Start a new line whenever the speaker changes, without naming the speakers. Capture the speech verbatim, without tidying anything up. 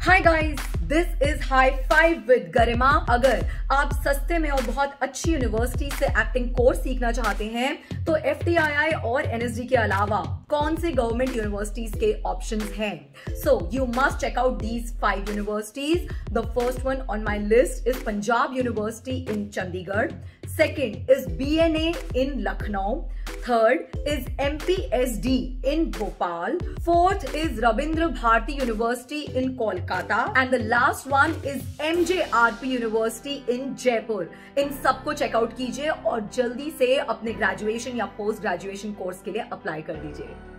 Hi guys, this is high five with Garima. अगर आप सस्ते में और बहुत अच्छी यूनिवर्सिटी से एक्टिंग कोर्स सीखना चाहते हैं तो एफ टी आई आई और एन एस डी के अलावा कौन से गवर्नमेंट यूनिवर्सिटीज के ऑप्शंस हैं? So you must check out these five universities. The first one on my list is Punjab university इन Chandigarh. Second is B N A in Lucknow. Third is M P S D in Bhopal. Fourth is Rabindra Bharati University in Kolkata. And the last one is M J R P University in Jaipur. इन सबको check out कीजिए और जल्दी से अपने graduation या post graduation course के लिए अप्लाई कर दीजिए.